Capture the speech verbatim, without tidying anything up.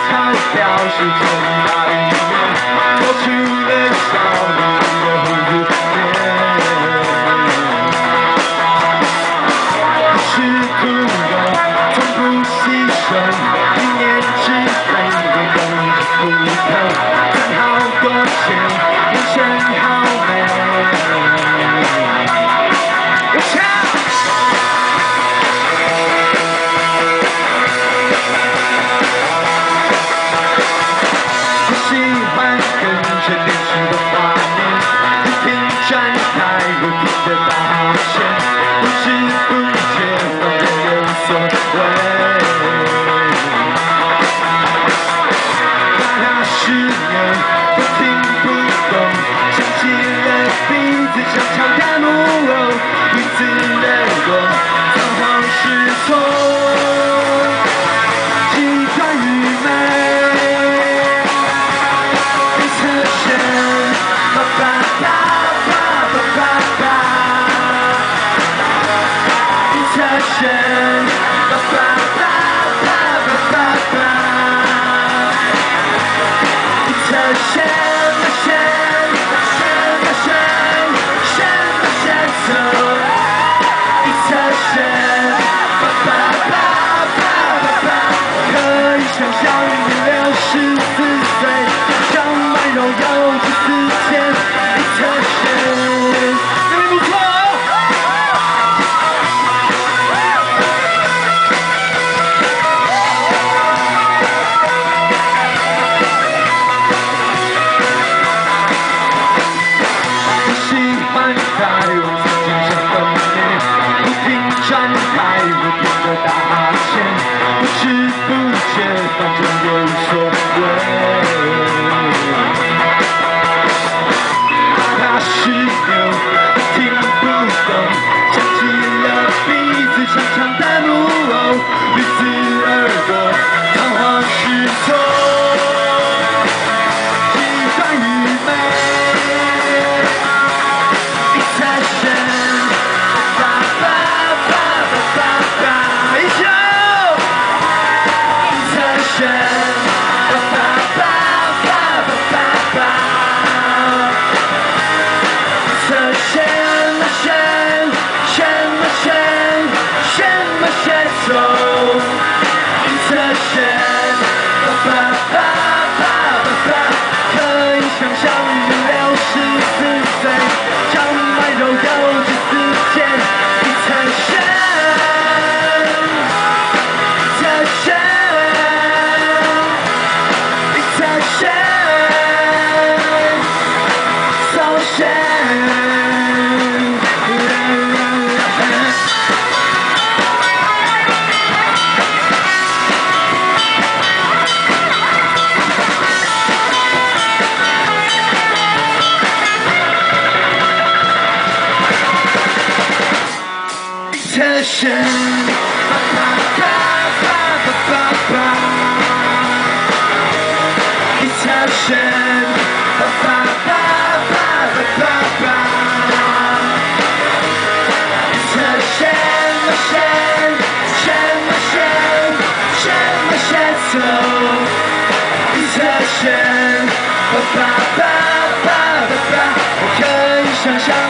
钞票是从哪里来？过去的少年的红日天，不是土人，从不牺牲，一念之间，我等着复刻，赚好多钱，人生好美。我唱。喜欢跟着电视的画面，不停展开，不停的道歉，不知不觉反正有所谓。那那十年不听不懂，牵起了鼻子长长的木偶，彼此的我仓皇失措，极端愚昧。不知不觉，反正也无所谓。那十年不听不懂，牵起了鼻子长长的木偶，于此而过，仓皇失措，极端愚昧。一侧身，爸爸爸爸爸爸，一起。Attention, ba ba ba ba ba ba. Attention, ba ba ba ba ba ba. Attention, machine, machine, machine, machine, machine, slow. Attention, ba ba ba ba ba ba. 我可以想象。